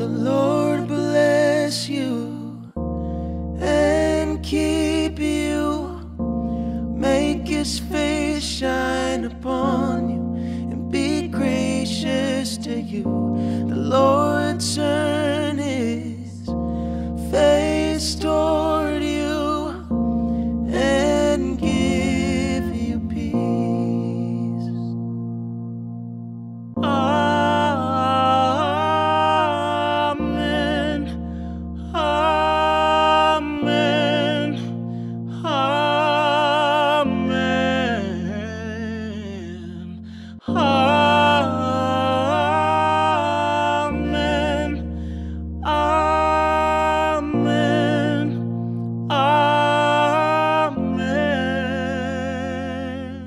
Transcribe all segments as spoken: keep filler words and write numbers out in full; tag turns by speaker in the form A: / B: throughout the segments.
A: The Lord bless you and keep you. Make his face shine upon you and be gracious to you. The Lord turn his face toward you and give you peace. Amen. Amen. Amen. Amen. Amen. Amen.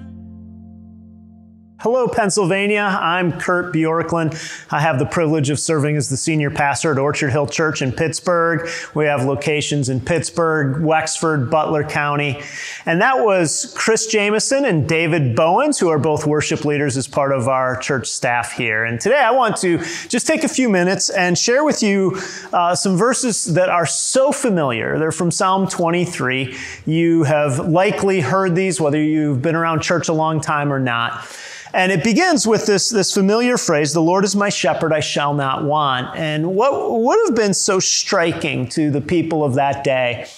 B: Hello, Pennsylvania. I'm Kurt Bjorklund. I have the privilege of serving as the senior pastor at Orchard Hill Church in Pittsburgh. We have locations in Pittsburgh, Wexford, Butler County. And that was Chris Jamison and David Bowens, who are both worship leaders as part of our church staff here. And today I want to just take a few minutes and share with you uh, some verses that are so familiar. They're from Psalm twenty-three. You have likely heard these, whether you've been around church a long time or not. And it begins with this, this familiar phrase, "The Lord is my shepherd, I shall not want." And what would have been so striking to the people of that day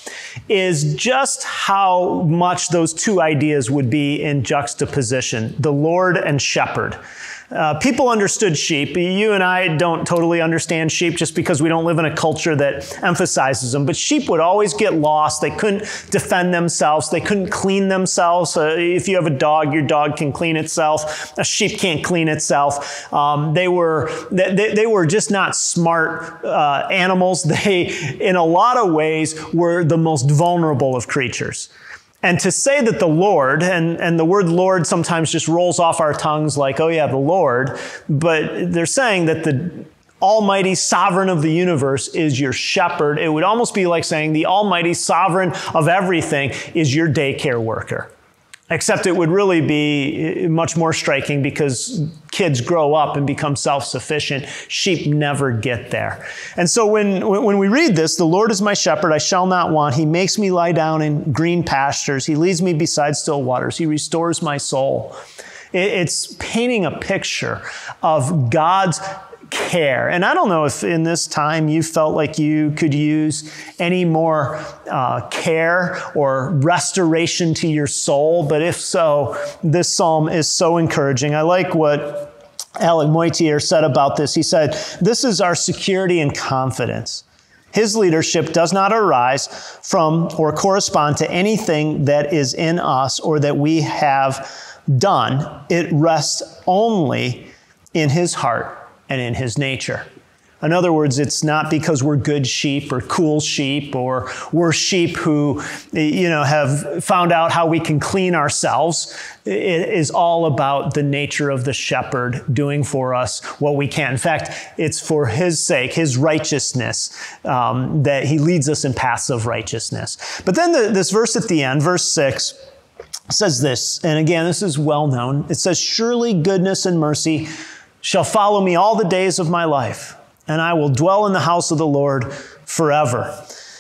B: is just how much those two ideas would be in juxtaposition, the Lord and shepherd. Uh, people understood sheep. You and I don't totally understand sheep just because we don't live in a culture that emphasizes them. But sheep would always get lost. They couldn't defend themselves. They couldn't clean themselves. Uh, if you have a dog, your dog can clean itself. A sheep can't clean itself. Um, they were they, they were just not smart uh, animals. They, in a lot of ways, were the most vulnerable of creatures. And to say that the Lord, and, and the word Lord sometimes just rolls off our tongues like, oh yeah, the Lord, but they're saying that the Almighty Sovereign of the universe is your shepherd. It would almost be like saying the Almighty Sovereign of everything is your daycare worker. Except it would really be much more striking because kids grow up and become self-sufficient. Sheep never get there. And so when, when we read this, "The Lord is my shepherd, I shall not want. He makes me lie down in green pastures. He leads me beside still waters. He restores my soul." It's painting a picture of God's care. And I don't know if in this time you felt like you could use any more uh, care or restoration to your soul, but if so, this psalm is so encouraging. I like what Alec Moitier said about this. He said, "This is our security and confidence. His leadership does not arise from or correspond to anything that is in us or that we have done. It rests only in his heart and in his nature." In other words, it's not because we're good sheep or cool sheep or we're sheep who, you know, have found out how we can clean ourselves. It is all about the nature of the shepherd doing for us what we can. In fact, it's for his sake, his righteousness, um, that he leads us in paths of righteousness. But then the, this verse at the end, verse six, says this, and again, this is well known. It says, "Surely goodness and mercy shall follow me all the days of my life, and I will dwell in the house of the Lord forever."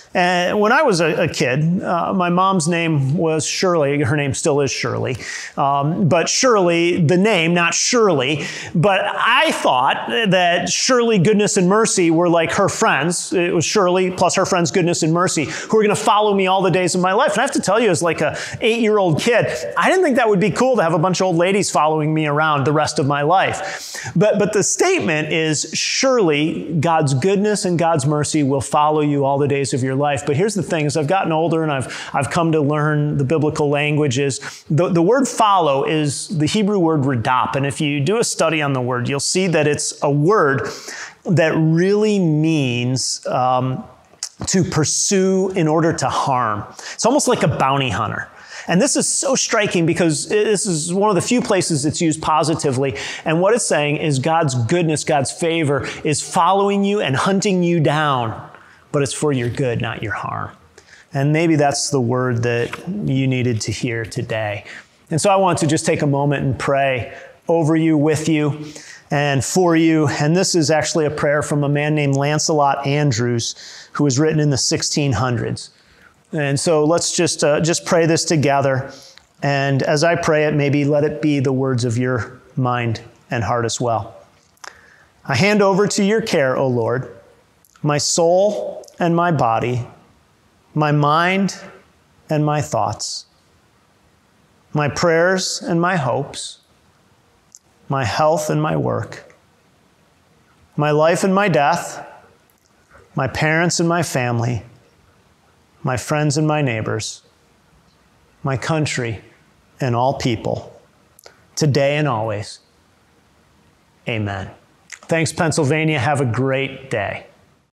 B: And when I was a, a kid, uh, my mom's name was Shirley. Her name still is Shirley. Um, but Shirley, the name, not Shirley. But I thought that Shirley, goodness, and mercy were like her friends. It was Shirley plus her friends, goodness, and mercy, who were going to follow me all the days of my life. And I have to tell you, as like a eight-year-old kid, I didn't think that would be cool to have a bunch of old ladies following me around the rest of my life. But, but the statement is, surely God's goodness and God's mercy will follow you all the days of your life. But here's the thing, as I've gotten older and I've, I've come to learn the biblical languages, the, the word follow is the Hebrew word radap. And if you do a study on the word, you'll see that it's a word that really means um, to pursue in order to harm. It's almost like a bounty hunter. And this is so striking because this is one of the few places it's used positively. And what it's saying is God's goodness, God's favor is following you and hunting you down. But it's for your good, not your harm. And maybe that's the word that you needed to hear today. And so I want to just take a moment and pray over you, with you. and for you. And this is actually a prayer from a man named Lancelot Andrews, who was written in the sixteen hundreds. And so let's just uh, just pray this together. And as I pray it, maybe let it be the words of your mind and heart as well. I hand over to your care, O Lord, my soul and my body, my mind and my thoughts, my prayers and my hopes, my health and my work, my life and my death, my parents and my family, my friends and my neighbors, my country and all people, today and always. Amen. Thanks, Pennsylvania. Have a great day.